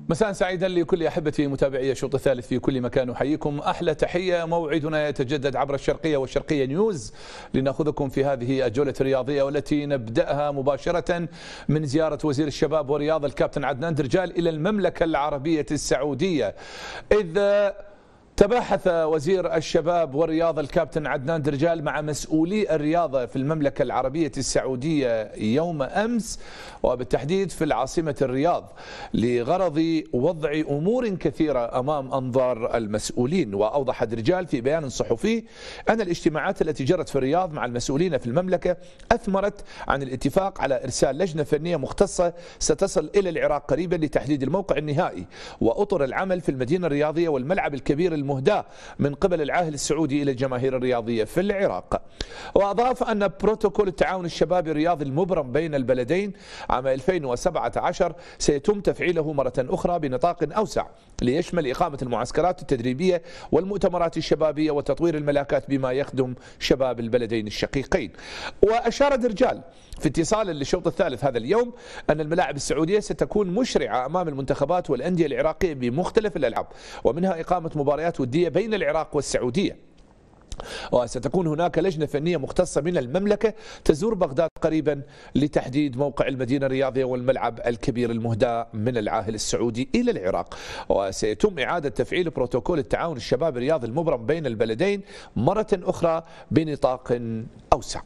مساء سعيدا لكل أحبتي متابعي الشوط الثالث في كل مكان، أحييكم أحلى تحية. موعدنا يتجدد عبر الشرقية والشرقية نيوز لنأخذكم في هذه الجولة الرياضية، والتي نبدأها مباشرة من زيارة وزير الشباب والرياضة الكابتن عدنان درجال إلى المملكة العربية السعودية. إذ تباحث وزير الشباب والرياضة الكابتن عدنان درجال مع مسؤولي الرياضة في المملكة العربية السعودية يوم أمس، وبالتحديد في العاصمة الرياض، لغرض وضع أمور كثيرة أمام أنظار المسؤولين. وأوضح درجال في بيان صحفي أن الاجتماعات التي جرت في الرياض مع المسؤولين في المملكة أثمرت عن الاتفاق على إرسال لجنة فنية مختصة ستصل إلى العراق قريبا لتحديد الموقع النهائي وأطر العمل في المدينة الرياضية والملعب الكبير المهداة من قبل العاهل السعودي إلى الجماهير الرياضية في العراق. وأضاف أن بروتوكول التعاون الشبابي الرياضي المبرم بين البلدين عام 2017 سيتم تفعيله مرة أخرى بنطاق أوسع، ليشمل إقامة المعسكرات التدريبية والمؤتمرات الشبابية وتطوير الملاكات بما يخدم شباب البلدين الشقيقين. وأشار درجال في اتصال للشوط الثالث هذا اليوم أن الملاعب السعودية ستكون مشرعة أمام المنتخبات والأندية العراقية بمختلف الألعاب، ومنها إقامة مباريات ودية بين العراق والسعودية. وستكون هناك لجنة فنية مختصة من المملكة تزور بغداد قريبا لتحديد موقع المدينة الرياضية والملعب الكبير المهدى من العاهل السعودي إلى العراق. وسيتم إعادة تفعيل بروتوكول التعاون الشبابي الرياضي المبرم بين البلدين مرة أخرى بنطاق أوسع.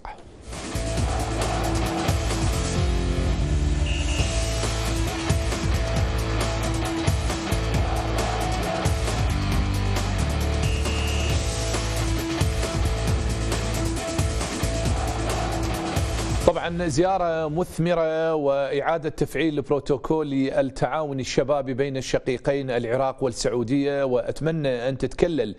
طبعا زيارة مثمرة وإعادة تفعيل بروتوكول التعاون الشبابي بين الشقيقين العراق والسعودية، وأتمنى أن تتكلل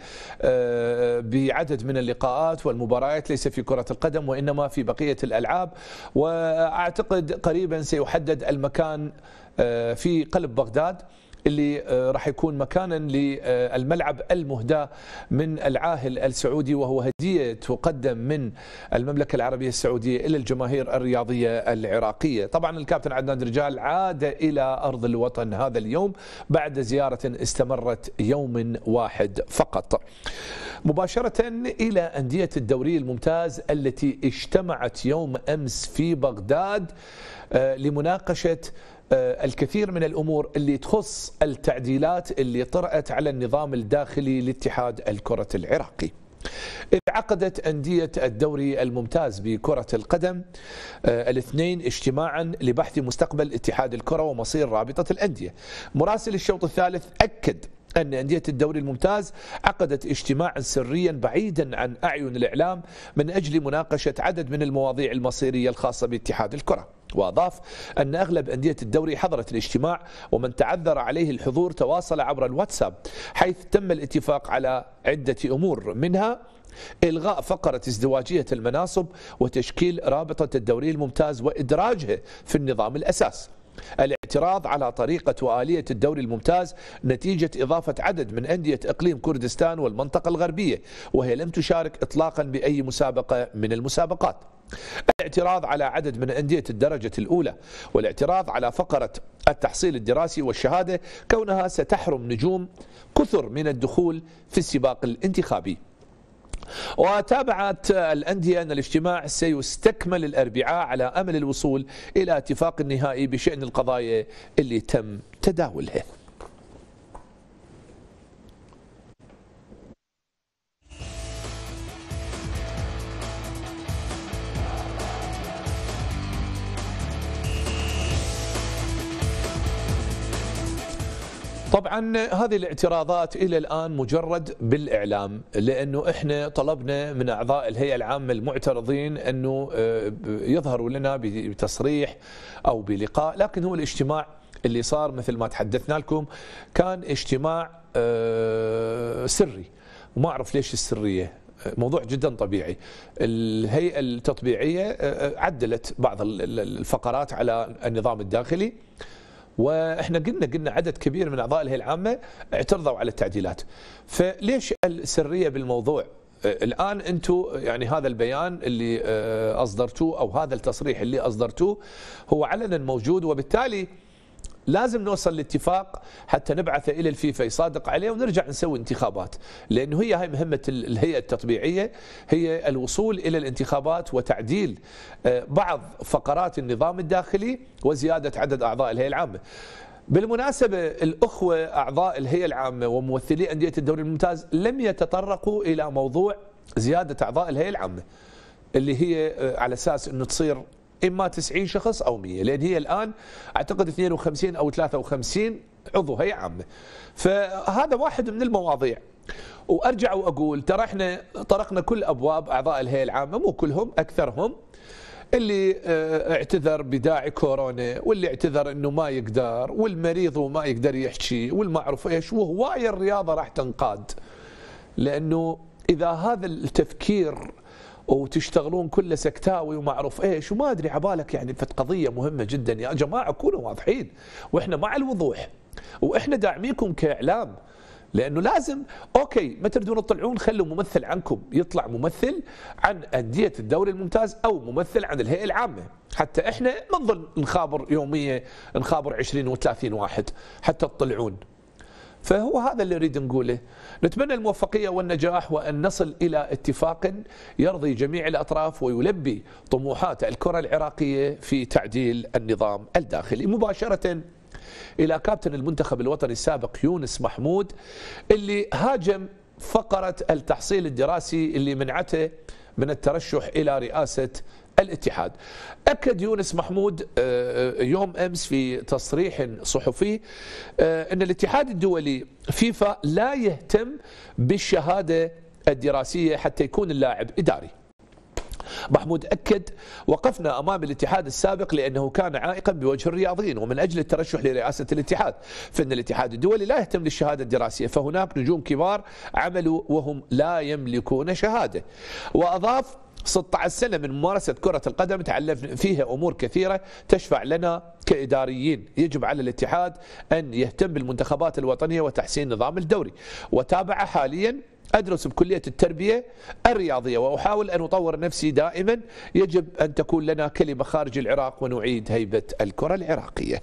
بعدد من اللقاءات والمباريات ليس في كرة القدم وإنما في بقية الألعاب. وأعتقد قريبا سيحدد المكان في قلب بغداد اللي راح يكون مكانا للملعب المهدى من العاهل السعودي، وهو هدية تقدم من المملكة العربية السعودية إلى الجماهير الرياضية العراقية. طبعا الكابتن عدنان درجال عاد إلى أرض الوطن هذا اليوم بعد زيارة استمرت يوم واحد فقط. مباشرة إلى أندية الدوري الممتاز التي اجتمعت يوم أمس في بغداد لمناقشة الكثير من الأمور اللي تخص التعديلات اللي طرأت على النظام الداخلي لاتحاد الكرة العراقي. إذ عقدت أندية الدوري الممتاز بكرة القدم الاثنين اجتماعا لبحث مستقبل اتحاد الكرة ومصير رابطة الأندية. مراسل الشوط الثالث أكد أن أندية الدوري الممتاز عقدت اجتماعا سريا بعيدا عن أعين الإعلام من أجل مناقشة عدد من المواضيع المصيرية الخاصة باتحاد الكرة. وأضاف أن أغلب أندية الدوري حضرت الاجتماع، ومن تعذر عليه الحضور تواصل عبر الواتساب، حيث تم الاتفاق على عدة أمور، منها إلغاء فقرة ازدواجية المناصب وتشكيل رابطة الدوري الممتاز وإدراجها في النظام الأساس، الاعتراض على طريقة وآلية الدوري الممتاز نتيجة إضافة عدد من أندية إقليم كردستان والمنطقة الغربية وهي لم تشارك إطلاقا بأي مسابقة من المسابقات، الاعتراض على عدد من أندية الدرجة الأولى، والاعتراض على فقرة التحصيل الدراسي والشهادة كونها ستحرم نجوم كثر من الدخول في السباق الانتخابي. وتابعت الأندية أن الاجتماع سيستكمل الأربعاء على أمل الوصول إلى اتفاق نهائي بشأن القضايا اللي تم تداولها. طبعا هذه الاعتراضات إلى الآن مجرد بالإعلام، لأنه إحنا طلبنا من أعضاء الهيئة العامة المعترضين أنه يظهروا لنا بتصريح أو بلقاء، لكن هو الاجتماع اللي صار مثل ما تحدثنا لكم كان اجتماع سري، وما أعرف ليش السرية، موضوع جدا طبيعي. الهيئة التطبيعية عدلت بعض الفقرات على النظام الداخلي، واحنا قلنا عدد كبير من اعضاء الهيئه العامه اعترضوا على التعديلات، فليش السريه بالموضوع؟ الان انتم يعني هذا البيان اللي اصدرتوه او هذا التصريح اللي اصدرتوه هو علنا موجود، وبالتالي لازم نوصل لاتفاق حتى نبعثه الى الفيفا يصادق عليه ونرجع نسوي انتخابات، لانه هي هاي مهمه الهيئه التطبيعيه، هي الوصول الى الانتخابات وتعديل بعض فقرات النظام الداخلي وزياده عدد اعضاء الهيئه العامه. بالمناسبة الأخوة أعضاء الهيئة العامة وممثلي أندية الدوري الممتاز لم يتطرقوا إلى موضوع زيادة أعضاء الهيئة العامة اللي هي على أساس أنه تصير إما 90 شخص أو 100، لأن هي الآن أعتقد 52 أو 53 عضو هيئة عامة. فهذا واحد من المواضيع. وأرجع وأقول ترى احنا طرقنا كل أبواب أعضاء الهيئة العامة، مو كلهم، أكثرهم، اللي اعتذر بداعي كورونا، واللي اعتذر انه ما يقدر، والمريض وما يقدر يحكي، والمعروف ايش، وهواية الرياضة راح تنقاد. لانه اذا هذا التفكير وتشتغلون كله سكتاوي ومعروف ايش وما ادري عبالك، يعني فت قضية مهمة جدا يا جماعة، كونوا واضحين، واحنا مع الوضوح، واحنا داعميكم كاعلام. لانه لازم اوكي ما تريدون تطلعون، خلوا ممثل عنكم يطلع، ممثل عن انديه الدوري الممتاز او ممثل عن الهيئه العامه، حتى احنا ما نظل نخابر يوميه، نخابر 20 و30 واحد حتى تطلعون. فهو هذا اللي نريد نقوله. نتمنى الموفقيه والنجاح، وان نصل الى اتفاق يرضي جميع الاطراف ويلبي طموحات الكره العراقيه في تعديل النظام الداخلي. مباشره إلى كابتن المنتخب الوطني السابق يونس محمود، اللي هاجم فقرة التحصيل الدراسي اللي منعته من الترشح إلى رئاسة الاتحاد. أكد يونس محمود يوم أمس في تصريح صحفي أن الاتحاد الدولي فيفا لا يهتم بالشهادة الدراسية حتى يكون اللاعب إداري. محمود أكد: وقفنا أمام الاتحاد السابق لأنه كان عائقا بوجه الرياضيين، ومن أجل الترشح لرئاسة الاتحاد، فإن الاتحاد الدولي لا يهتم للشهادة الدراسية، فهناك نجوم كبار عملوا وهم لا يملكون شهادة. وأضاف: 16 سنة من ممارسة كرة القدم تعلمنا فيها أمور كثيرة تشفع لنا كإداريين. يجب على الاتحاد أن يهتم بالمنتخبات الوطنية وتحسين نظام الدوري. وتابع: حاليا أدرس بكلية التربية الرياضية وأحاول أن أطور نفسي دائما. يجب أن تكون لنا كلمة خارج العراق ونعيد هيبة الكرة العراقية.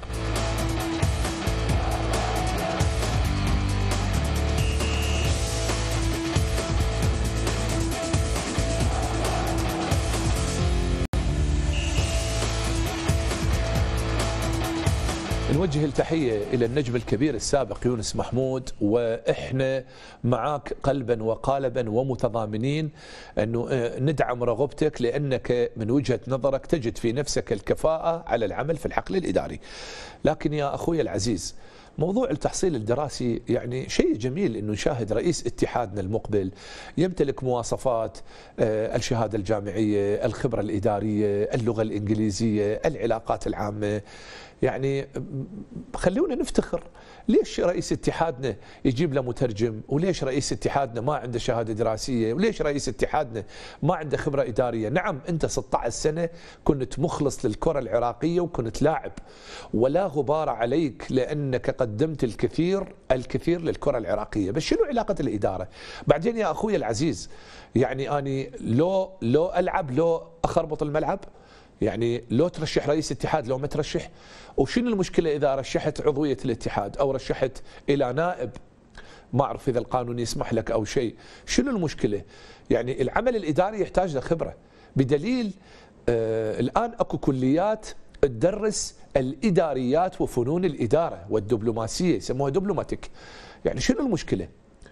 نوجه التحية إلى النجم الكبير السابق يونس محمود، وإحنا معاك قلبا وقالبا ومتضامنين أنه ندعم رغبتك، لأنك من وجهة نظرك تجد في نفسك الكفاءة على العمل في الحقل الإداري. لكن يا أخوي العزيز، موضوع التحصيل الدراسي يعني شيء جميل أنه نشاهد رئيس اتحادنا المقبل يمتلك مواصفات الشهادة الجامعية، الخبرة الإدارية، اللغة الإنجليزية، العلاقات العامة. يعني خلونا نفتخر. ليش رئيس اتحادنا يجيب له مترجم؟ وليش رئيس اتحادنا ما عنده شهادة دراسية؟ وليش رئيس اتحادنا ما عنده خبرة إدارية؟ نعم أنت 16 سنة كنت مخلص للكرة العراقية وكنت لاعب، ولا غبار عليك لأنك قدمت الكثير للكرة العراقية. بس شنو علاقة الإدارة؟ بعدين يا أخوي العزيز، يعني أني لو ألعب لو أخربط الملعب، يعني لو ترشح رئيس اتحاد لو ما ترشح. وشنو المشكلة إذا رشحت عضوية الاتحاد أو رشحت إلى نائب؟ ما أعرف إذا القانون يسمح لك أو شيء. شنو المشكلة؟ يعني العمل الإداري يحتاج لخبرة، بدليل الآن أكو كليات تدرس الإداريات وفنون الإدارة والدبلوماسية، يسموها دبلوماتيك. يعني شنو المشكلة؟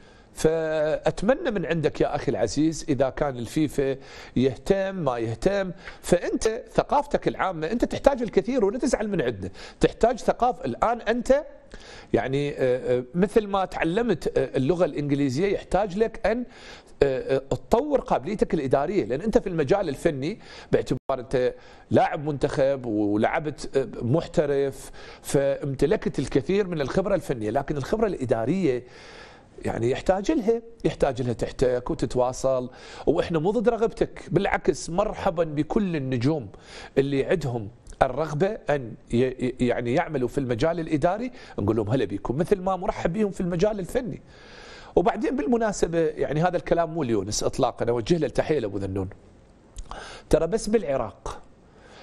فأتمنى من عندك يا أخي العزيز، إذا كان الفيفا يهتم ما يهتم، فأنت ثقافتك العامة أنت تحتاج الكثير، ولا تزعل من عندنا. تحتاج ثقافة. الآن أنت يعني مثل ما تعلمت اللغة الإنجليزية، يحتاج لك أن تطور قابليتك الإدارية، لأن أنت في المجال الفني باعتبار أنت لاعب منتخب ولعبت محترف، فامتلكت الكثير من الخبرة الفنية. لكن الخبرة الإدارية يعني يحتاج لها تحتك وتتواصل. واحنا مو ضد رغبتك، بالعكس مرحبا بكل النجوم اللي عندهم الرغبة أن يعني يعملوا في المجال الإداري، نقول لهم هلا بكم، مثل ما مرحب بهم في المجال الفني. وبعدين بالمناسبة يعني هذا الكلام مو ليونس إطلاقا، أوجه له التحية لأبو ذنون. ترى بس بالعراق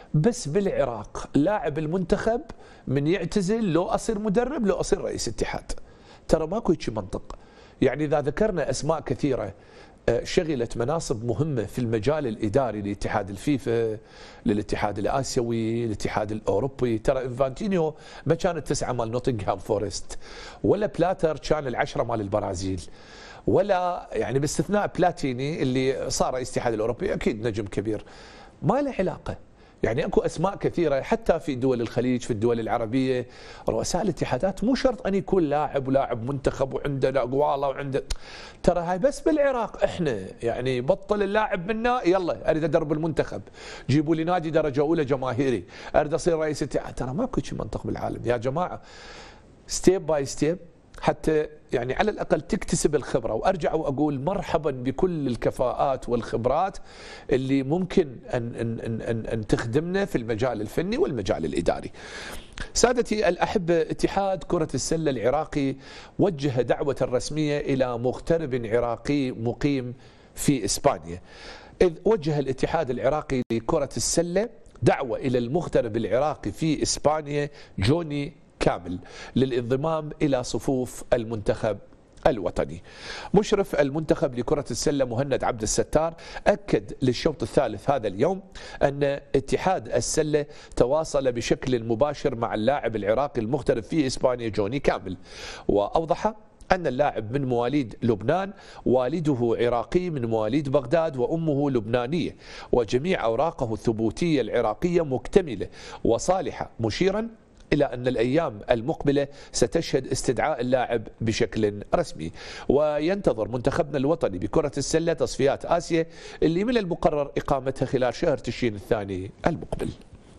بس بالعراق لاعب المنتخب من يعتزل لو أصير مدرب لو أصير رئيس اتحاد. ترى ماكو هيك منطق. يعني إذا ذكرنا أسماء كثيرة شغلت مناصب مهمة في المجال الإداري لاتحاد الفيفا، للاتحاد الآسيوي، للاتحاد الأوروبي. ترى إنفانتينيو ما كان التسعة مال نوتنغهام فورست، ولا بلاتر كان العشرة مال البرازيل، ولا يعني باستثناء بلاتيني اللي صار رئيس الاتحاد الأوروبي، أكيد نجم كبير. ما له علاقة. يعني اكو اسماء كثيره حتى في دول الخليج، في الدول العربيه، رؤساء الاتحادات مو شرط ان يكون لاعب ولاعب منتخب وعنده اقواله وعنده. ترى هاي بس بالعراق احنا يعني بطل اللاعب منا يلا اريد ادرب المنتخب، جيبوا لي نادي درجه اولى جماهيري، اريد اصير رئيس اتحاد. ترى ماكو شيء منطق بالعالم يا جماعه. ستيب باي ستيب حتى يعني على الأقل تكتسب الخبرة. وأرجع وأقول مرحبا بكل الكفاءات والخبرات اللي ممكن أن تخدمنا في المجال الفني والمجال الإداري. سادتي الأحبة، اتحاد كرة السلة العراقي وجه دعوة رسمية إلى مغترب عراقي مقيم في إسبانيا. إذ وجه الاتحاد العراقي لكرة السلة دعوة إلى المغترب العراقي في إسبانيا جوني كامل للانضمام إلى صفوف المنتخب الوطني. مشرف المنتخب لكرة السلة مهند عبد الستار أكد للشوط الثالث هذا اليوم أن اتحاد السلة تواصل بشكل مباشر مع اللاعب العراقي المغترب في إسبانيا جوني كامل، وأوضح أن اللاعب من مواليد لبنان، والده عراقي من مواليد بغداد وأمه لبنانية، وجميع أوراقه الثبوتية العراقية مكتملة وصالحة، مشيرا إلى أن الأيام المقبلة ستشهد استدعاء اللاعب بشكل رسمي. وينتظر منتخبنا الوطني بكرة السلة تصفيات آسيا اللي من المقرر إقامتها خلال شهر تشرين الثاني المقبل.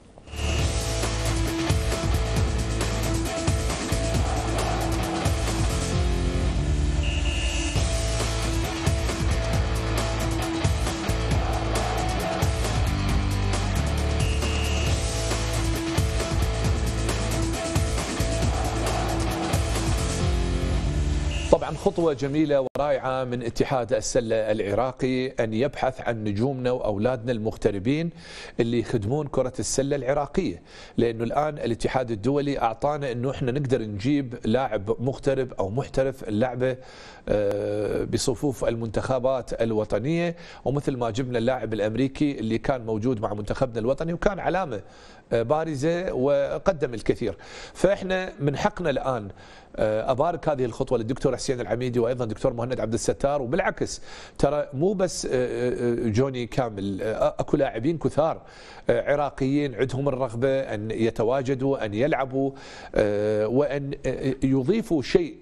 طبعا خطوة جميلة ورائعة من اتحاد السلة العراقي أن يبحث عن نجومنا وأولادنا المغتربين اللي يخدمون كرة السلة العراقية، لأنه الآن الاتحاد الدولي أعطانا أنه إحنا نقدر نجيب لاعب مغترب أو محترف اللعبة بصفوف المنتخبات الوطنية، ومثل ما جبنا اللاعب الأمريكي اللي كان موجود مع منتخبنا الوطني وكان علامة بارزة وقدم الكثير. فإحنا من حقنا الآن أبارك هذه الخطوة للدكتور حسين العميدي وأيضا دكتور مهند عبد الستار. وبالعكس ترى مو بس جوني كامل، أكو لاعبين كثار عراقيين عندهم الرغبة أن يتواجدوا، أن يلعبوا، وأن يضيفوا شيء.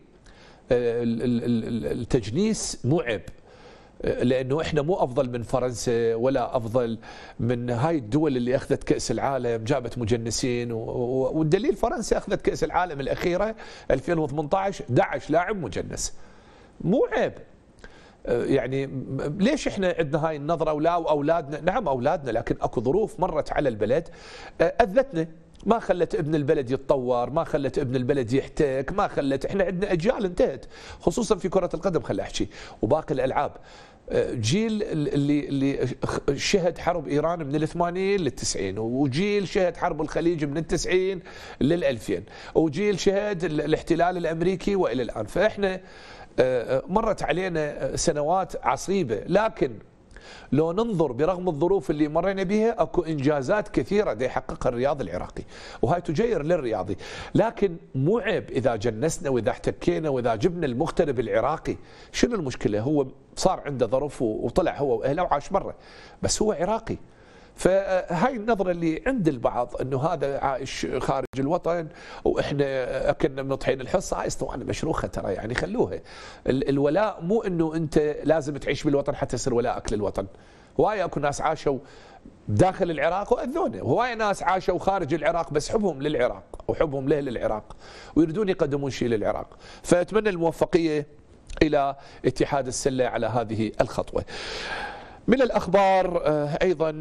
التجنيس مو عيب، لأنه إحنا مو أفضل من فرنسا ولا أفضل من هاي الدول اللي أخذت كأس العالم جابت مجنسين، والدليل فرنسا أخذت كأس العالم الأخيرة 2018 11 لاعب مجنس. مو عيب. يعني ليش احنا عندنا هاي النظرة ولا أولادنا؟ نعم أولادنا، لكن أكو ظروف مرت على البلد أذتنا، ما خلت ابن البلد يتطور، ما خلت ابن البلد يحتك، ما خلت. احنا عندنا اجيال انتهت، خصوصا في كرة القدم خلي احكي وباقي الالعاب. جيل اللي شهد حرب ايران من ال80 لل90، وجيل شهد حرب الخليج من ال90 لل2000، وجيل شهد الاحتلال الامريكي والى الان. فاحنا مرت علينا سنوات عصيبة، لكن لو ننظر برغم الظروف اللي مرينا بها اكو انجازات كثيره دا يحققها الرياضي العراقي، وهاي تجير للرياضي. لكن مو عيب اذا جنسنا واذا احتكينا واذا جبنا المغترب العراقي. شنو المشكله؟ هو صار عنده ظروف وطلع هو واهله وعاش مره، بس هو عراقي. فهاي النظرة اللي عند البعض انه هذا عايش خارج الوطن واحنا اكلنا من طحين الحصة، هاي اسطوانة مشروخة ترى، يعني خلوها. الولاء مو انه انت لازم تعيش بالوطن حتى يصير ولاءك للوطن. هواي اكو ناس عاشوا داخل العراق واذونا، وهواي ناس عاشوا خارج العراق بس حبهم للعراق وحبهم له للعراق ويريدون يقدمون شيء للعراق. فاتمنى الموفقية الى اتحاد السلة على هذه الخطوة. من الاخبار، ايضا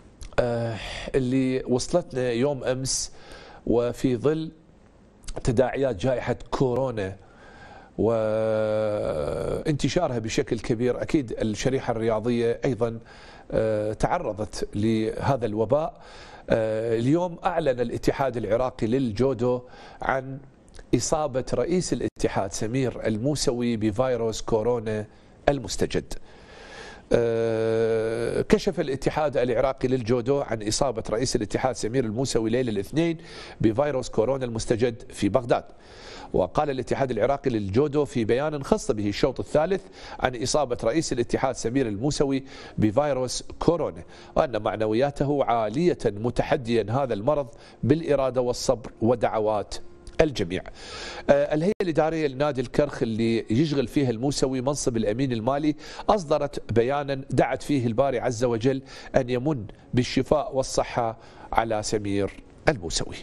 اللي وصلتنا يوم أمس وفي ظل تداعيات جائحة كورونا وانتشارها بشكل كبير. أكيد الشريحة الرياضية أيضا تعرضت لهذا الوباء. اليوم أعلن الاتحاد العراقي للجودو عن إصابة رئيس الاتحاد سمير الموسوي بفيروس كورونا المستجد. كشف الاتحاد العراقي للجودو عن إصابة رئيس الاتحاد سمير الموسوي ليلة الاثنين بفيروس كورونا المستجد في بغداد. وقال الاتحاد العراقي للجودو في بيان خص به الشوط الثالث عن إصابة رئيس الاتحاد سمير الموسوي بفيروس كورونا، وأن معنوياته عالية متحديا هذا المرض بالإرادة والصبر ودعوات الجميع. الهيئة الإدارية لنادي الكرخ اللي يشغل فيها الموسوي منصب الأمين المالي أصدرت بيانا دعت فيه الباري عز وجل أن يمن بالشفاء والصحة على سمير الموسوي.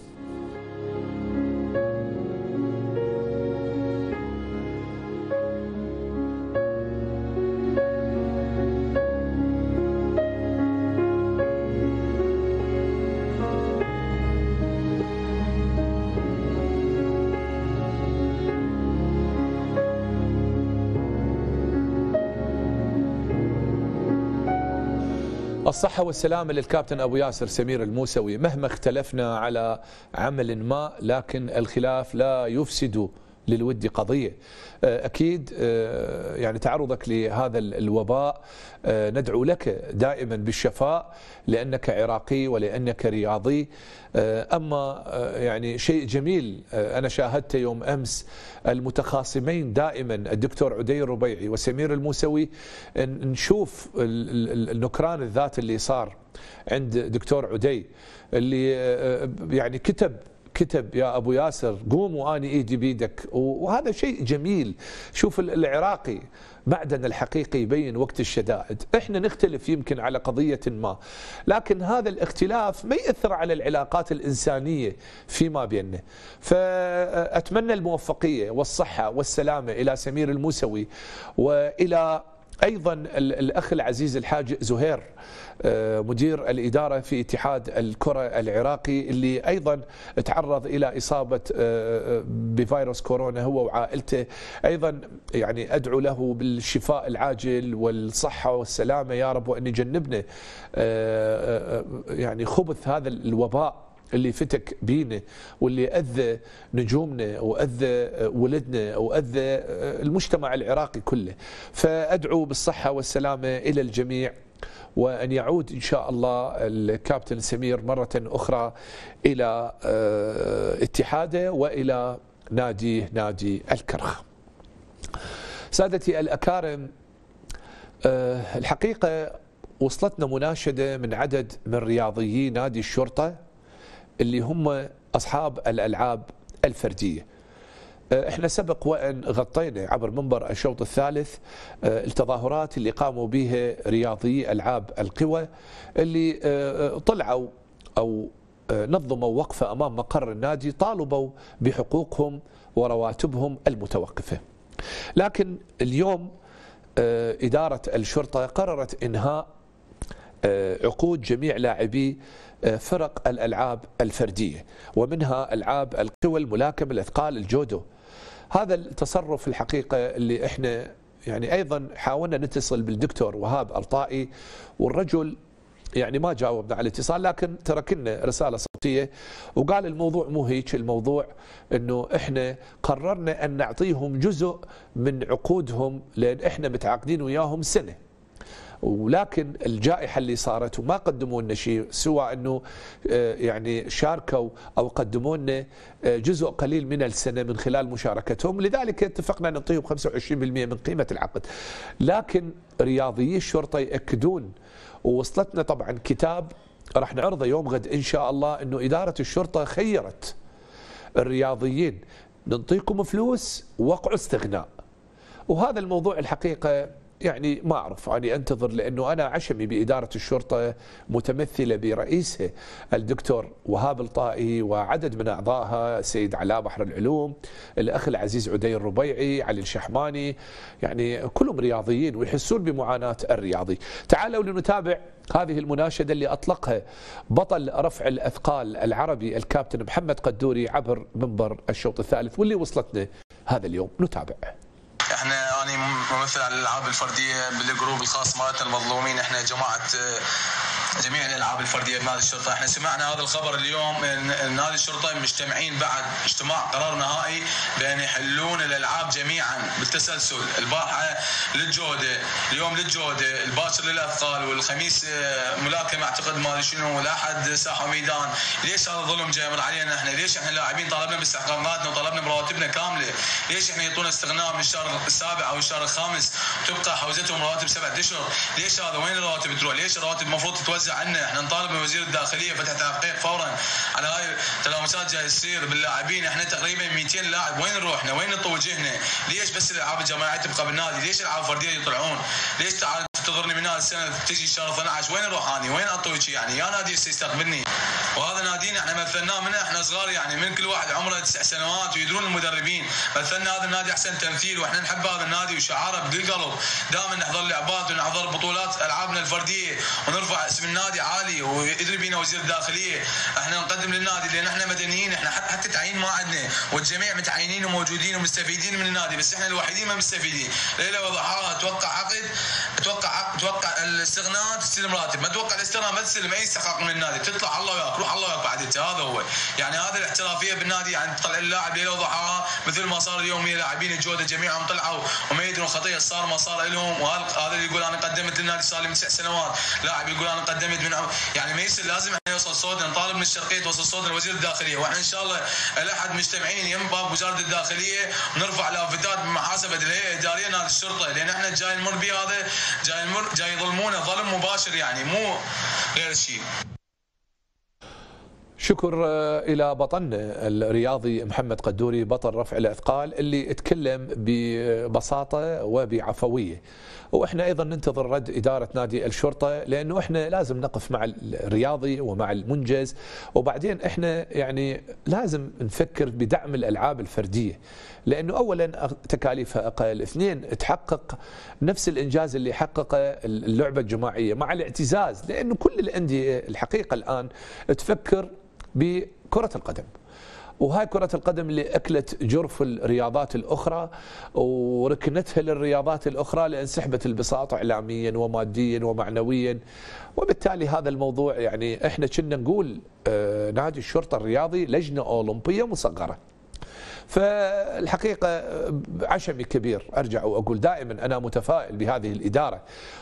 الصحة والسلامة للكابتن أبو ياسر سمير الموسوي. مهما اختلفنا على عمل ما، لكن الخلاف لا يفسد للود قضية. أكيد يعني تعرضك لهذا الوباء ندعو لك دائما بالشفاء لأنك عراقي ولأنك رياضي. أما يعني شيء جميل أنا شاهدته يوم أمس، المتخاصمين دائما الدكتور عدي الربيعي وسمير الموسوي، نشوف النكران الذات اللي صار عند دكتور عدي اللي يعني كتب يا أبو ياسر قوم وأني إيدي بيدك، وهذا شيء جميل. شوف العراقي معدن الحقيقي يبين وقت الشدائد. احنا نختلف يمكن على قضية ما، لكن هذا الاختلاف ما يأثر على العلاقات الإنسانية فيما بيننا. فأتمنى الموفقية والصحة والسلامة إلى سمير الموسوي، وإلى أيضا الأخ العزيز الحاج زهير مدير الإدارة في اتحاد الكرة العراقي اللي أيضا تعرض إلى إصابة بفيروس كورونا هو وعائلته. أيضا يعني أدعو له بالشفاء العاجل والصحة والسلامة يا رب، وأن يجنبنا يعني خبث هذا الوباء اللي فتك بينا واللي أذى نجومنا وأذى ولدنا وأذى المجتمع العراقي كله. فأدعو بالصحة والسلامة إلى الجميع، وأن يعود إن شاء الله الكابتن سمير مرة أخرى إلى اتحاده وإلى نادي الكرخ. سادتي الأكارم، الحقيقة وصلتنا مناشدة من عدد من رياضيي نادي الشرطة اللي هم أصحاب الألعاب الفردية. احنا سبق وأن غطينا عبر منبر الشوط الثالث التظاهرات اللي قاموا بها رياضيي ألعاب القوى اللي طلعوا أو نظموا وقفة أمام مقر النادي، طالبوا بحقوقهم ورواتبهم المتوقفة. لكن اليوم إدارة الشرطة قررت إنهاء عقود جميع لاعبي فرق الألعاب الفردية، ومنها ألعاب القوى، الملاكمة، الأثقال، الجودو. هذا التصرف الحقيقة اللي احنا يعني أيضا حاولنا نتصل بالدكتور وهاب الطائي، والرجل يعني ما جاوبنا على الاتصال، لكن تركنا رسالة صوتية وقال الموضوع مو هيك، الموضوع انه احنا قررنا ان نعطيهم جزء من عقودهم لان احنا متعاقدين وياهم سنة، ولكن الجائحة اللي صارت وما قدموا لنا شيء سوى أنه يعني شاركوا أو قدموا لنا جزء قليل من السنة من خلال مشاركتهم، لذلك اتفقنا نعطيهم 25% من قيمة العقد. لكن رياضيي الشرطة يأكدون، ووصلتنا طبعا كتاب راح نعرضه يوم غد إن شاء الله، أنه إدارة الشرطة خيرت الرياضيين نعطيكم فلوس وقعوا استغناء. وهذا الموضوع الحقيقة يعني ما أعرف، يعني أنتظر، لأنه أنا عشمي بإدارة الشرطة متمثلة برئيسها الدكتور وهاب الطائي وعدد من أعضائها، السيد علاء بحر العلوم، الأخ العزيز عدي الربيعي، علي الشحماني، يعني كلهم رياضيين ويحسون بمعاناة الرياضي. تعالوا لنتابع هذه المناشدة اللي أطلقها بطل رفع الأثقال العربي الكابتن محمد قدوري عبر منبر الشوط الثالث، واللي وصلتنا هذا اليوم. نتابع. انا ممثل على الالعاب الفرديه بالجروب الخاص مالتنا المظلومين. احنا جميع الالعاب الفرديه بنادي الشرطه. احنا سمعنا هذا الخبر اليوم ان نادي الشرطه مجتمعين بعد اجتماع قرار نهائي بان يحلون الالعاب جميعا بالتسلسل. البارحه للجوده، اليوم للجوده، الباكر للاثقال، والخميس ملاكمه اعتقد ما ادري شنو، والاحد ساحه ميدان. ليش هذا الظلم جاي يمر علينا احنا؟ ليش احنا لاعبين طالبنا باستحقاقاتنا وطلبنا برواتبنا كامله؟ ليش احنا يعطونا استغناء من الشهر السابع او الشهر الخامس تبقى حوزتهم رواتب 7 اشهر؟ ليش هذا؟ وين الرواتب تروح؟ ليش الرواتب المفروض تتوزع عنا؟ احنا نطالب من وزير الداخليه فتح تحقيق فورا على هاي التلامسات جاي تصير باللاعبين. احنا تقريبا 200 لاعب، وين نروحنا؟ وين نطو وجهنا؟ ليش بس الالعاب الجماعيه تبقى بالنادي؟ ليش الالعاب الفرديه يطلعون؟ ليش تعال تنتظرني من هذا السنه تجي شهر 12؟ وين اروح اني؟ وين اطوي يعني؟ يا نادي يستقبلني. وهذا نادينا احنا مثلناه من احنا صغار، يعني من كل واحد عمره 9 سنوات ويدرون المدربين. مثلنا هذا النادي احسن تمثيل، واحنا نحب هذا النادي وشعاره بالقلب. دائما نحضر لعبات ونحضر بطولات العابنا الفرديه ونرفع اسم النادي عالي، ويدري بينا وزير الداخليه. احنا نقدم للنادي لان احنا مدنيين، احنا حتى تعيين ما عندنا، والجميع متعينين وموجودين ومستفيدين من النادي، بس احنا الوحيدين ما مستفيدين. ليله وضحاها توقع عقد، توقع الاستغناء تستلم راتب، ما توقع الاستغناء ما تستلم اي استحقاق من النادي، تطلع الله وياك، روح الله وياك بعد. هذا هو يعني هذا الاحترافيه بالنادي، يعني تطلع اللاعب ليله وضحاها مثل ما صار اليوم. لاعبين الجوده جميعهم طلعوا وما يدرون خطيه صار ما صار لهم. وهذا اللي يقول انا قدمت للنادي صار لي من 9 سنوات، لاعب يقول انا قدمت من يعني ما يصير. لازم احنا يوصل صوتنا، نطالب من الشرقيه توصل صوتنا لوزير الداخليه. واحنا ان شاء الله الاحد مجتمعين يم باب وزاره الداخليه ونرفع لافتات بمحاسبه الهيئه الاداريه نادي الشرطه، لان احنا جاي نمر بهذا، جاي يظلمونا ظلم مباشر يعني مو غير شيء. شكر إلى بطلنا الرياضي محمد قدوري بطل رفع الأثقال اللي اتكلم ببساطة وبعفوية. وإحنا أيضا ننتظر رد إدارة نادي الشرطة، لأنه إحنا لازم نقف مع الرياضي ومع المنجز، وبعدين إحنا يعني لازم نفكر بدعم الألعاب الفردية، لأنه أولا تكاليفها أقل، اثنين تحقق نفس الإنجاز اللي حققه اللعبة الجماعية مع الاعتزاز، لأنه كل الأندية الحقيقة الآن تفكر بكرة القدم، وهاي كرة القدم اللي أكلت جرف الرياضات الأخرى وركنتها للرياضات الأخرى لأن سحبت البساط إعلاميا وماديا ومعنويا. وبالتالي هذا الموضوع يعني احنا كنا نقول نادي الشرطة الرياضي لجنة أولمبية مصغرة. فالحقيقة عشمي كبير، أرجع وأقول دائما أنا متفائل بهذه الإدارة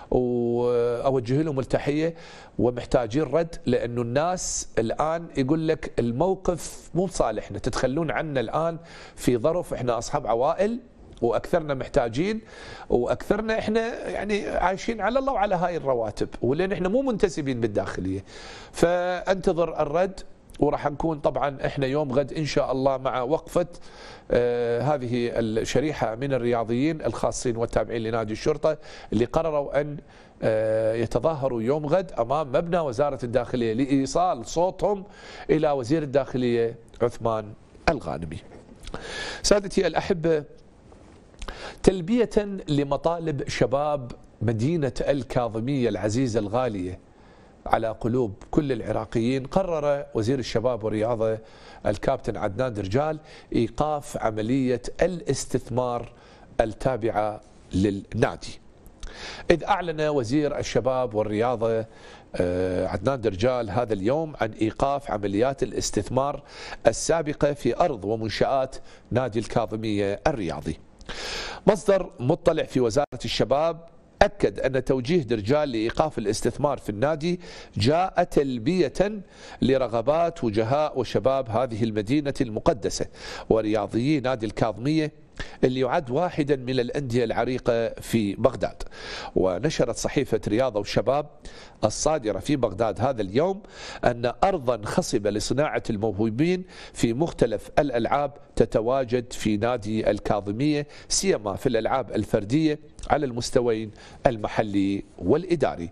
وأوجه لهم التحية، ومحتاجين رد، لأنه الناس الآن يقول لك الموقف مو بصالحنا، تتخلون عنا الآن في ظرف احنا أصحاب عوائل واكثرنا محتاجين، واكثرنا احنا يعني عايشين على الله وعلى هاي الرواتب، ولان احنا مو منتسبين بالداخليه. فانتظر الرد، وراح نكون طبعا احنا يوم غد ان شاء الله مع وقفه هذه الشريحه من الرياضيين الخاصين والتابعين لنادي الشرطه اللي قرروا ان يتظاهروا يوم غد امام مبنى وزاره الداخليه لايصال صوتهم الى وزير الداخليه عثمان الغانمي. سادتي الاحبه، تلبيه لمطالب شباب مدينه الكاظميه العزيزه الغاليه على قلوب كل العراقيين، قرر وزير الشباب والرياضة الكابتن عدنان درجال إيقاف عملية الاستثمار التابعة للنادي. إذ أعلن وزير الشباب والرياضة عدنان درجال هذا اليوم عن إيقاف عمليات الاستثمار السابقة في أرض ومنشآت نادي الكاظمية الرياضي. مصدر مطلع في وزارة الشباب أكد أن توجيه درجال لإيقاف الاستثمار في النادي جاء تلبية لرغبات وجهاء وشباب هذه المدينة المقدسة ورياضيي نادي الكاظمية اللي يعد واحدا من الأندية العريقة في بغداد. ونشرت صحيفة رياضة وشباب الصادرة في بغداد هذا اليوم أن أرضا خصبة لصناعة الموهوبين في مختلف الألعاب تتواجد في نادي الكاظمية، سيما في الألعاب الفردية على المستويين المحلي والإداري.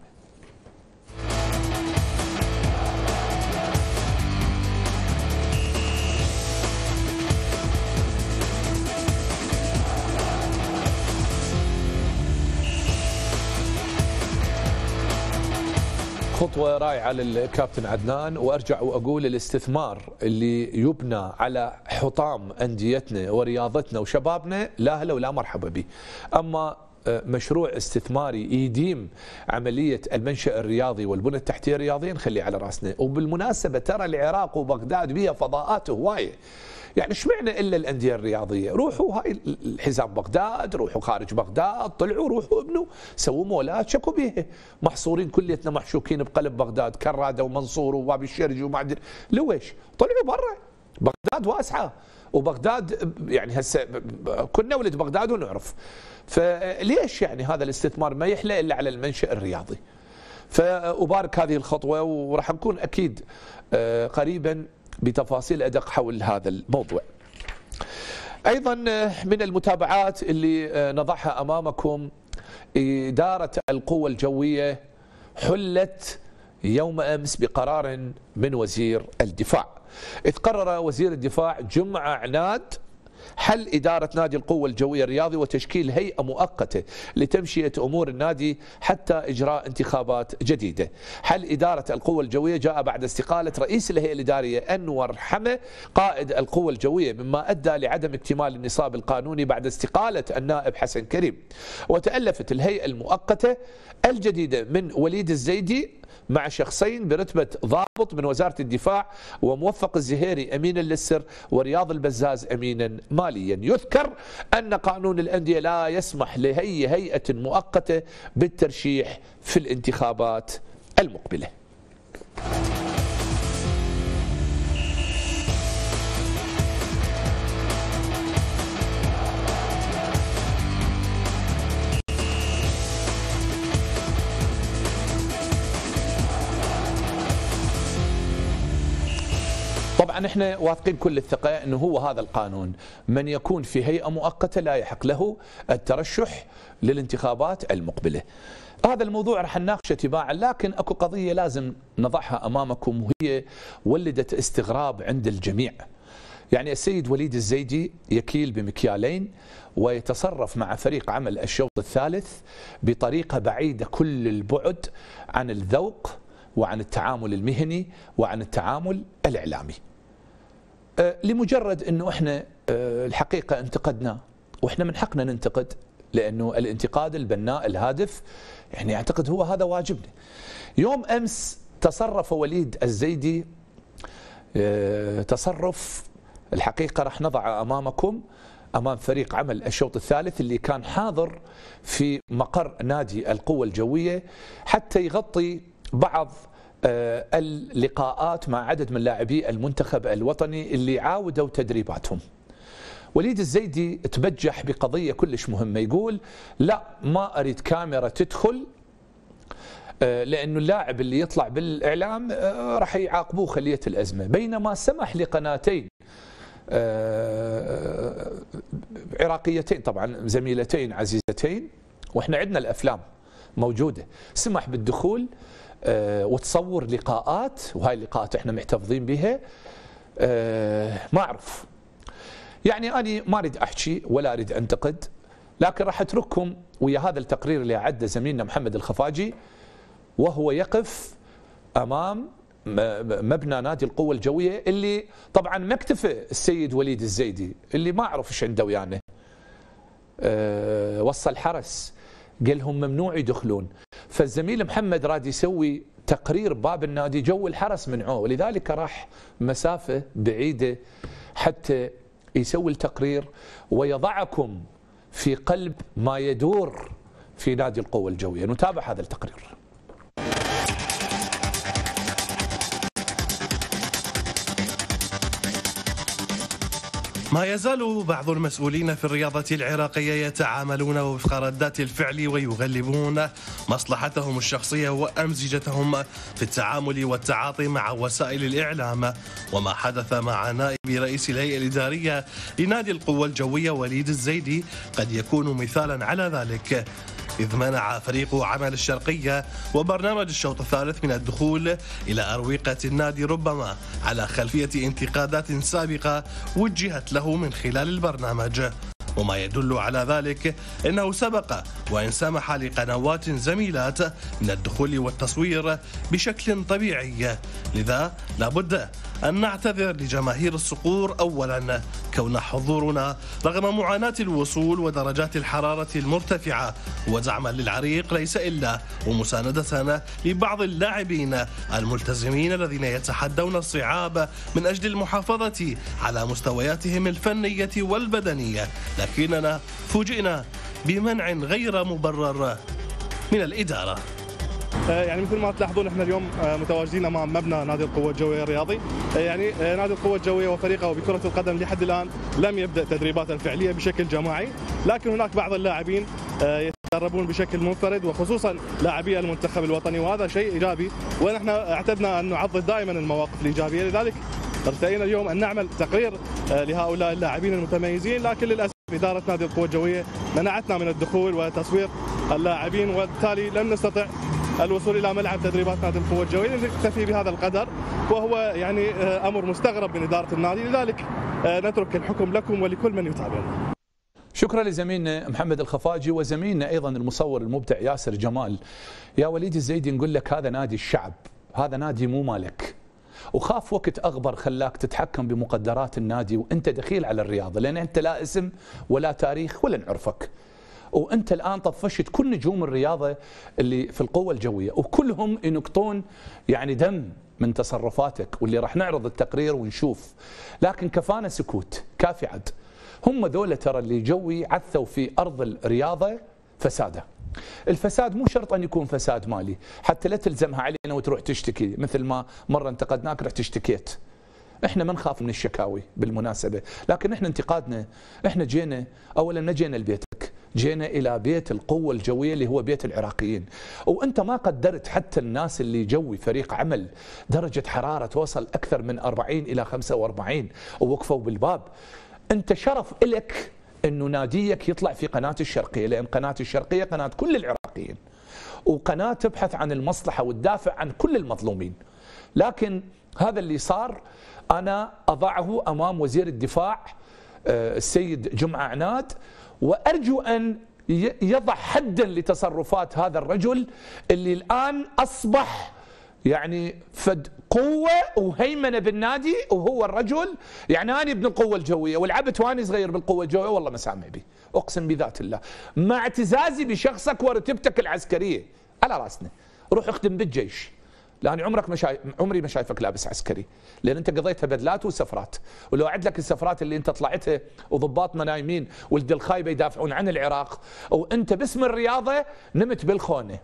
خطوة رائعة للكابتن عدنان، وأرجع وأقول الاستثمار اللي يبنى على حطام أنديتنا ورياضتنا وشبابنا لا هلا ولا مرحبا به. أما مشروع استثماري يديم عملية المنشأ الرياضي والبنى التحتية الرياضية نخليه على راسنا. وبالمناسبة ترى العراق وبغداد بها فضاءات هواية، يعني ايش معنى الا الانديه الرياضيه؟ روحوا هاي الحزام بغداد، روحوا خارج بغداد، طلعوا روحوا ابنوا سووا مولات شكوا بيها، محصورين كليتنا محشوكين بقلب بغداد، كراده ومنصور وباب الشرج وما ادري لويش، طلعوا برا، بغداد واسعه، وبغداد يعني هسه كنا ولد بغداد ونعرف، فليش يعني هذا الاستثمار ما يحلى الا على المنشأ الرياضي؟ فأبارك هذه الخطوه، وراح نكون اكيد قريبا بتفاصيل أدق حول هذا الموضوع. أيضا من المتابعات اللي نضعها أمامكم، إدارة القوة الجوية حلت يوم أمس بقرار من وزير الدفاع، إذ قرر وزير الدفاع جمعة عناد حل إدارة نادي القوة الجوية الرياضي وتشكيل هيئة مؤقتة لتمشية أمور النادي حتى إجراء انتخابات جديدة. حل إدارة القوة الجوية جاء بعد استقالة رئيس الهيئة الإدارية أنور حمى قائد القوة الجوية، مما أدى لعدم اكتمال النصاب القانوني بعد استقالة النائب حسن كريم. وتألفت الهيئة المؤقتة الجديدة من وليد الزيدي مع شخصين برتبة ضابط من وزارة الدفاع، وموفق الزهيري أمينا للسر، ورياض البزاز أمينا ماليا. يذكر أن قانون الأندية لا يسمح لأي هيئة مؤقتة بالترشيح في الانتخابات المقبلة. طبعا احنا واثقين كل الثقة انه هو هذا القانون، من يكون في هيئة مؤقتة لا يحق له الترشح للانتخابات المقبلة. هذا الموضوع راح نناقشه تباعا، لكن اكو قضية لازم نضعها امامكم وهي ولدت استغراب عند الجميع. يعني السيد وليد الزيدي يكيل بمكيالين ويتصرف مع فريق عمل الشوط الثالث بطريقة بعيدة كل البعد عن الذوق وعن التعامل المهني وعن التعامل الإعلامي، لمجرد أنه إحنا الحقيقة انتقدنا، وإحنا من حقنا ننتقد، لأنه الانتقاد البناء الهادف يعني أعتقد هو هذا واجبنا. يوم أمس تصرف وليد الزيدي تصرف الحقيقة راح نضعه أمامكم أمام فريق عمل الشوط الثالث اللي كان حاضر في مقر نادي القوة الجوية حتى يغطي بعض اللقاءات مع عدد من لاعبي المنتخب الوطني اللي عاودوا تدريباتهم. وليد الزيدي تبجح بقضية كلش مهمة، يقول لا ما أريد كاميرا تدخل لأنه اللاعب اللي يطلع بالإعلام راح يعاقبوه خلية الأزمة، بينما سمح لقناتين عراقيتين طبعا زميلتين عزيزتين، وإحنا عندنا الأفلام موجودة، سمح بالدخول وتصور لقاءات، وهاي اللقاءات احنا محتفظين بها. ما اعرف يعني، انا ما اريد احكي ولا اريد انتقد، لكن راح اترككم ويا هذا التقرير اللي اعده زميلنا محمد الخفاجي وهو يقف امام مبنى نادي القوة الجوية، اللي طبعا ما اكتفى السيد وليد الزيدي اللي ما اعرف ايش عنده ويانا، وصل حرس قال لهم ممنوع يدخلون. فالزميل محمد راد يسوي تقرير باب النادي، جو الحرس منعوه، ولذلك راح مسافة بعيدة حتى يسوي التقرير ويضعكم في قلب ما يدور في نادي القوة الجوية. نتابع هذا التقرير. ما يزال بعض المسؤولين في الرياضة العراقية يتعاملون وفق ردات الفعل ويغلبون مصلحتهم الشخصية وأمزجتهم في التعامل والتعاطي مع وسائل الإعلام، وما حدث مع نائب رئيس الهيئة الإدارية لنادي القوة الجوية وليد الزيدي قد يكون مثالا على ذلك، إذ منع فريق عمل الشرقية وبرنامج الشوط الثالث من الدخول إلى أروقة النادي، ربما على خلفية انتقادات سابقة وجهت له من خلال البرنامج. وما يدل على ذلك أنه سبق وإن سمح لقنوات زميلات من الدخول والتصوير بشكل طبيعي. لذا لابد أن نعتذر لجماهير الصقور أولا كون حضورنا رغم معاناة الوصول ودرجات الحرارة المرتفعة ودعما للعريق ليس إلا ومساندة لبعض اللاعبين الملتزمين الذين يتحدون الصعاب من أجل المحافظة على مستوياتهم الفنية والبدنية، لكننا فوجئنا بمنع غير مبرر من الإدارة. يعني مثل ما تلاحظون احنا اليوم متواجدين امام مبنى نادي القوة الجوية الرياضي. يعني نادي القوة الجوية وفريقه بكرة القدم لحد الان لم يبدأ تدريبات الفعلية بشكل جماعي، لكن هناك بعض اللاعبين يتدربون بشكل منفرد وخصوصا لاعبي المنتخب الوطني، وهذا شيء ايجابي ونحن اعتدنا ان نعضد دائما المواقف الايجابية. لذلك ارتئينا اليوم ان نعمل تقرير لهؤلاء اللاعبين المتميزين، لكن للاسف إدارة نادي القوة الجوية منعتنا من الدخول وتصوير اللاعبين، وبالتالي لم نستطع الوصول إلى ملعب تدريبات نادي القوة الجوية. نكتفي بهذا القدر، وهو يعني أمر مستغرب من إدارة النادي، لذلك نترك الحكم لكم ولكل من يتابعنا. شكرا لزميلنا محمد الخفاجي وزميلنا أيضا المصور المبدع ياسر جمال. يا وليد الزيدي نقول لك هذا نادي الشعب، هذا نادي مو مالك، وخاف وقت أغبر خلاك تتحكم بمقدرات النادي وأنت دخيل على الرياضة، لأن أنت لا اسم ولا تاريخ ولا نعرفك، وأنت الآن طفشت كل نجوم الرياضة اللي في القوة الجوية وكلهم ينقطون يعني دم من تصرفاتك، واللي راح نعرض التقرير ونشوف. لكن كفانا سكوت، كافي عد. هم ذولا ترى اللي جوي عثوا في أرض الرياضة فساده. الفساد مو شرط أن يكون فساد مالي، حتى لا تلزمها علينا وتروح تشتكي مثل ما مرة انتقدناك رحت اشتكيت. احنا ما نخاف من الشكاوي بالمناسبة، لكن احنا انتقادنا، احنا جينا اولا ما جينا لبيتك، جينا الى بيت القوة الجوية اللي هو بيت العراقيين، وانت ما قدرت حتى الناس اللي جوي فريق عمل درجة حرارة توصل اكثر من 40 الى 45 ووقفوا بالباب. انت شرف الك انه ناديك يطلع في قناة الشرقية، لان قناة الشرقية قناة كل العراقيين وقناة تبحث عن المصلحة وتدافع عن كل المظلومين. لكن هذا اللي صار أنا أضعه أمام وزير الدفاع السيد جمعة عناد، وأرجو أن يضع حدا لتصرفات هذا الرجل اللي الآن أصبح يعني فد قوة وهيمنة بالنادي، وهو الرجل يعني أنا ابن القوة الجوية ولعبت واني صغير بالقوة الجوية والله ما سامع بي، أقسم بذات الله، مع اعتزازي بشخصك ورتبتك العسكرية على راسنا، روح اخدم بالجيش، لأن عمري ما شايفك لابس عسكري، لأن أنت قضيتها بدلات وسفرات، ولو أعد لك السفرات اللي أنت طلعتها وضباط منايمين ولد الخايبة يدافعون عن العراق، وأنت باسم الرياضة نمت بالخونة.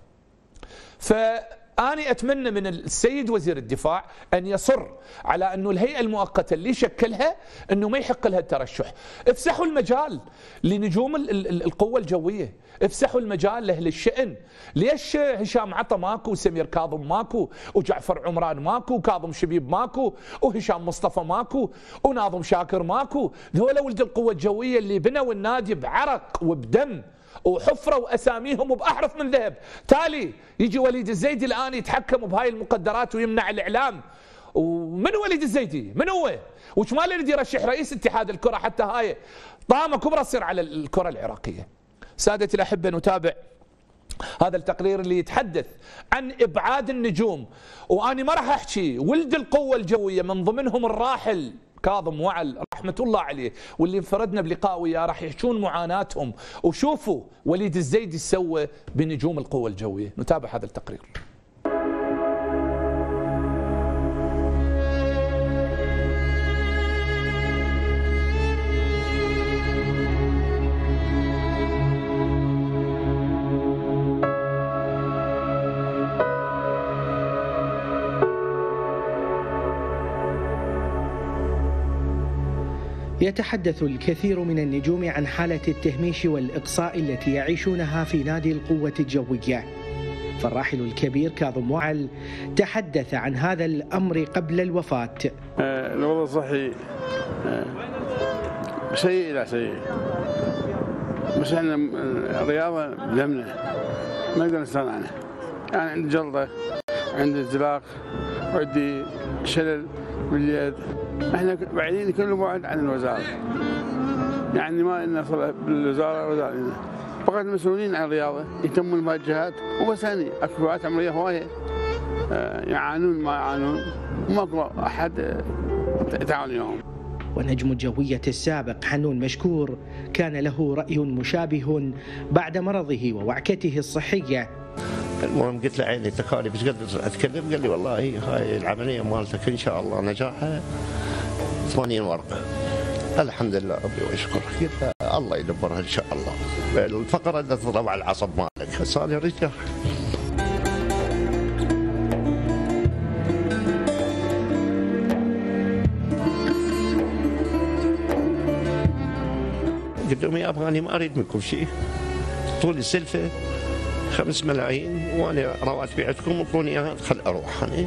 فأنا أتمنى من السيد وزير الدفاع أن يصر على أنه الهيئة المؤقتة اللي شكلها أنه ما يحق لها الترشح. افسحوا المجال لنجوم القوة الجوية، افسحوا المجال لأهل الشأن. ليش هشام عطا ماكو، وسمير كاظم ماكو، وجعفر عمران ماكو، وكاظم شبيب ماكو، وهشام مصطفى ماكو، وناظم شاكر ماكو؟ ذولا ولد القوة الجوية اللي بنوا النادي بعرق وبدم وحفروا أساميهم بأحرف من ذهب. تالي يجي وليد الزيدي الآن يتحكم بهاي المقدرات ويمنع الإعلام. ومن وليد الزيدي؟ من هو؟ وش ما يريد يرشح رئيس اتحاد الكرة؟ حتى هاي طامة كبرى تصير على الكرة العراقية. سادتي الأحبة، نتابع هذا التقرير اللي يتحدث عن إبعاد النجوم، وأنا ما راح أحكي ولد القوة الجوية من ضمنهم الراحل كاظم وعل رحمة الله عليه، واللي انفردنا بلقاء وياه راح يحكون معاناتهم، وشوفوا وليد الزيدي سوى بنجوم القوة الجوية. نتابع هذا التقرير. يتحدث الكثير من النجوم عن حالة التهميش والإقصاء التي يعيشونها في نادي القوة الجوية، فالراحل الكبير كاظم وعل تحدث عن هذا الأمر قبل الوفاة. الوضع الصحي سيء إلى سيء، بس احنا الرياضة بدمنا ما نقدر نستغنى عنها. يعني عندي جلطة، عندي انزلاق، وعندي شلل باليد، احنا بعيدين كل بعد عن الوزارة. يعني ما لنا صلة بالوزارة ولا علينا، فقط المسؤولين عن الرياضة يهتمون بهالجهات وبس. هني اكو فئات عمرية هواية يعانون ما يعانون وماكو احد يتعاون وياهم. ونجم الجوية السابق حنون مشكور كان له رأي مشابه بعد مرضه ووعكته الصحية. المهم قلت له عيني تكاليف ايش قدر اتكلم؟ قال لي والله هاي العمليه مالتك ان شاء الله نجاحها 80 ورقه. الحمد لله ربي واشكره. قلت له الله يدبرها ان شاء الله. الفقره اللي تضرب على العصب مالك هسه انا رجع. قلت لهم يا ابغاني ما اريد منكم شيء، طولي سلفه 5 ملايين وانا رواتبي عندكم اعطوني اياها خل اروح انا.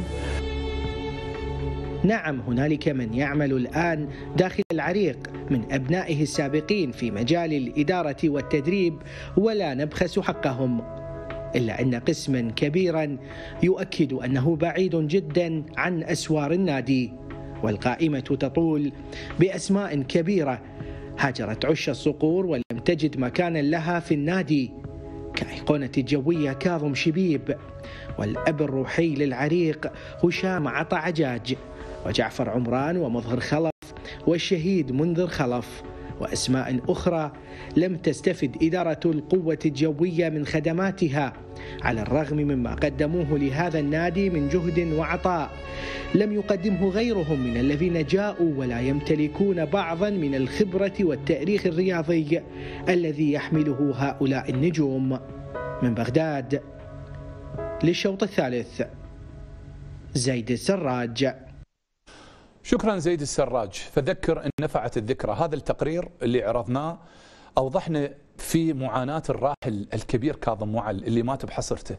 نعم، هنالك من يعمل الآن داخل العريق من أبنائه السابقين في مجال الإدارة والتدريب ولا نبخس حقهم، إلا أن قسما كبيرا يؤكد أنه بعيد جدا عن أسوار النادي، والقائمة تطول بأسماء كبيرة هاجرت عش الصقور ولم تجد مكانا لها في النادي، كأيقونة الجوية كاظم شبيب، والأب الروحي للعريق هشام عطا عجاج، وجعفر عمران ومظهر خلف والشهيد منذر خلف، وأسماء أخرى لم تستفد إدارة القوة الجوية من خدماتها على الرغم مما قدموه لهذا النادي من جهد وعطاء لم يقدمه غيرهم من الذين جاءوا ولا يمتلكون بعضا من الخبرة والتاريخ الرياضي الذي يحمله هؤلاء النجوم. من بغداد للشوط الثالث، زيد السراج. شكرا زيد السراج. فذكر إن نفعت الذكرى. هذا التقرير اللي عرضناه أوضحنا في معاناة الراحل الكبير كاظم معل اللي مات بحصرته،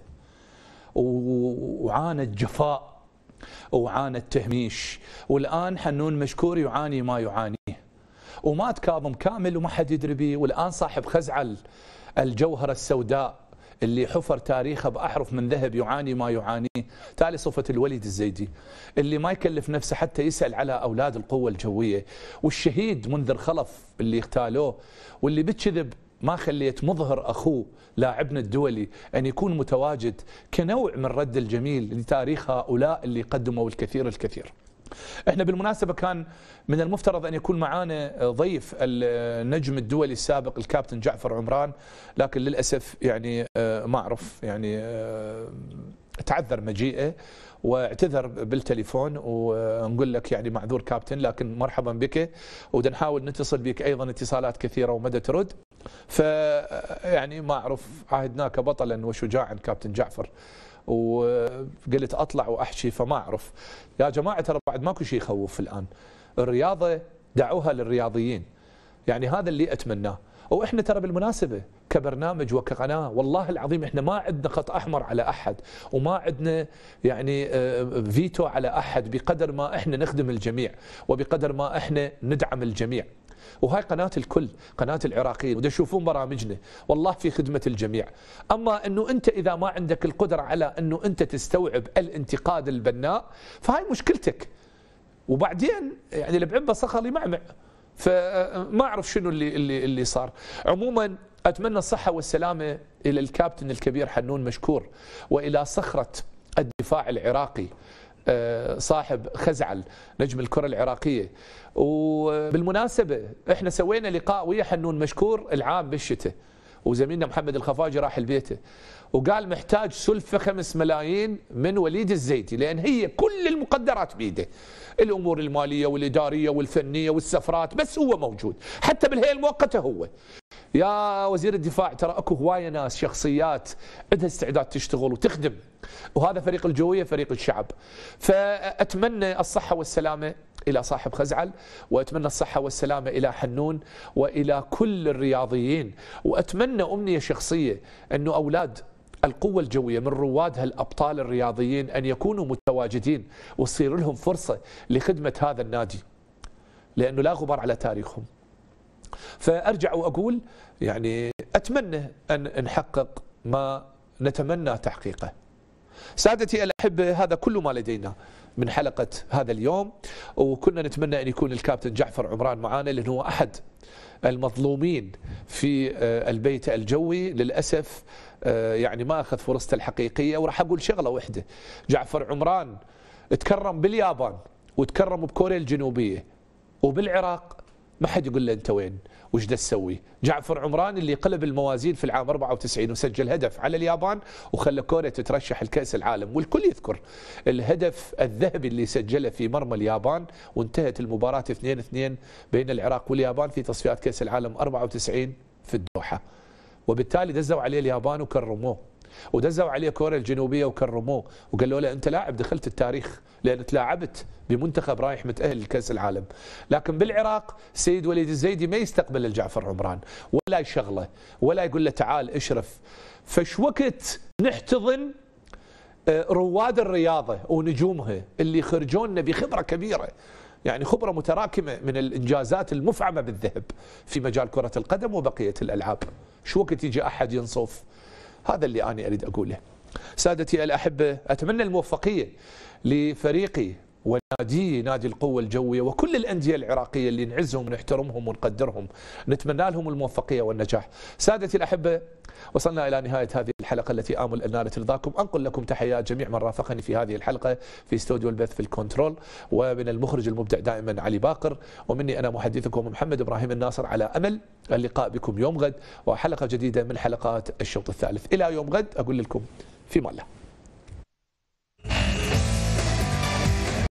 وعانى الجفاء وعانى التهميش، والآن حنون مشكور يعاني ما يعانيه، ومات كاظم كامل وما حد يدري به، والآن صاحب خزعل الجوهرة السوداء اللي حفر تاريخه بأحرف من ذهب يعاني ما يعانيه. تالي صفة الوليد الزيدي اللي ما يكلف نفسه حتى يسأل على أولاد القوة الجوية، والشهيد منذر خلف اللي اغتالوه، واللي بكذب ما خليت مظهر أخوه لاعبنا الدولي أن يكون متواجد كنوع من رد الجميل لتاريخ هؤلاء اللي قدموا الكثير الكثير. احنا بالمناسبة كان من المفترض أن يكون معانا ضيف النجم الدولي السابق الكابتن جعفر عمران، لكن للأسف يعني ما أعرف يعني تعذر مجيئه واعتذر بالتليفون، ونقول لك يعني معذور كابتن، لكن مرحبا بك، ونحاول نتصل بك أيضا اتصالات كثيرة ومدى ترد. فيعني ما أعرف عاهدناك بطلا وشجاعا كابتن جعفر، وقلت أطلع وأحكي، فما أعرف يا جماعة ترى بعد ماكو شيء يخوف الآن. الرياضة دعوها للرياضيين، يعني هذا اللي أتمناه. وإحنا ترى بالمناسبة كبرنامج وكقناة والله العظيم إحنا ما عندنا خط أحمر على أحد، وما عندنا يعني فيتو على أحد، بقدر ما إحنا نخدم الجميع وبقدر ما إحنا ندعم الجميع. وهاي قناة الكل، قناة العراقيين، وده يشوفون برامجنا والله في خدمة الجميع. أما أنه أنت إذا ما عندك القدرة على أنه أنت تستوعب الانتقاد البناء فهاي مشكلتك. وبعدين يعني لبعبة صخلي معمع، فما أعرف شنو اللي صار. عموما أتمنى الصحة والسلامة إلى الكابتن الكبير حنون مشكور، وإلى صخرة الدفاع العراقي صاحب خزعل نجم الكرة العراقية. وبالمناسبة احنا سوينا لقاء ويا حنون مشكور العام بالشتاء، وزميلنا محمد الخفاجي راح لبيته وقال محتاج سلفة 5 ملايين من وليد الزيدي، لأن هي كل المقدرات بيده، الأمور المالية والإدارية والفنية والسفرات، بس هو موجود حتى بالهيئة المؤقتة. هو يا وزير الدفاع ترى اكو هوايه ناس شخصيات عندها استعداد تشتغل وتخدم، وهذا فريق الجوية فريق الشعب. فأتمنى الصحة والسلامة إلى صاحب خزعل، وأتمنى الصحة والسلامة إلى حنون وإلى كل الرياضيين، وأتمنى أمنية شخصية أنه أولاد القوة الجوية من روادها الأبطال الرياضيين أن يكونوا متواجدين وتصير لهم فرصة لخدمة هذا النادي، لأنه لا غبار على تاريخهم. فأرجع وأقول يعني أتمنى أن نحقق ما نتمنى تحقيقه. سادتي الأحبة، هذا كل ما لدينا من حلقة هذا اليوم، وكنا نتمنى أن يكون الكابتن جعفر عمران معانا لأنه هو أحد المظلومين في البيت الجوي. للأسف يعني ما أخذ فرصته الحقيقية. وراح أقول شغلة واحدة، جعفر عمران تكرم باليابان وتكرم بكوريا الجنوبية وبالعراق، ما حد يقول له أنت وين وش دا تسوي. جعفر عمران اللي قلب الموازين في العام 94 وسجل هدف على اليابان وخلى كوريا تترشح لكأس العالم، والكل يذكر الهدف الذهبي اللي سجله في مرمى اليابان، وانتهت المباراة 2-2 بين العراق واليابان في تصفيات كأس العالم 94 في الدوحة. وبالتالي دزوا عليه اليابان وكرموه، ودزوا عليه كوريا الجنوبية وكرموه، وقالوا له أنت لاعب دخلت التاريخ لأن تلاعبت بمنتخب رايح متأهل لكأس العالم. لكن بالعراق سيد وليد الزيدي ما يستقبل الجعفر عمران ولا يشغله ولا يقول له تعال اشرف. فش وقت نحتضن رواد الرياضة ونجومها اللي يخرجون بخبرة كبيرة، يعني خبرة متراكمة من الإنجازات المفعمة بالذهب في مجال كرة القدم وبقية الألعاب. شو وقت يجي أحد ينصف؟ هذا اللي أنا أريد أقوله. سادتي الأحبة، أتمنى الموفقية لفريقي ونادي نادي القوة الجوية وكل الأندية العراقية اللي نعزهم ونحترمهم ونقدرهم، نتمنى لهم الموفقية والنجاح. سادتي الأحبة، وصلنا إلى نهاية هذه الحلقة التي آمل أن نالت رضاكم. أنقل لكم تحيات جميع من رافقني في هذه الحلقة في استوديو البث في الكنترول، ومن المخرج المبدع دائما علي باقر، ومني أنا محدثكم محمد إبراهيم الناصر، على أمل اللقاء بكم يوم غد وحلقة جديدة من حلقات الشوط الثالث. إلى يوم غد أقول لكم في الله.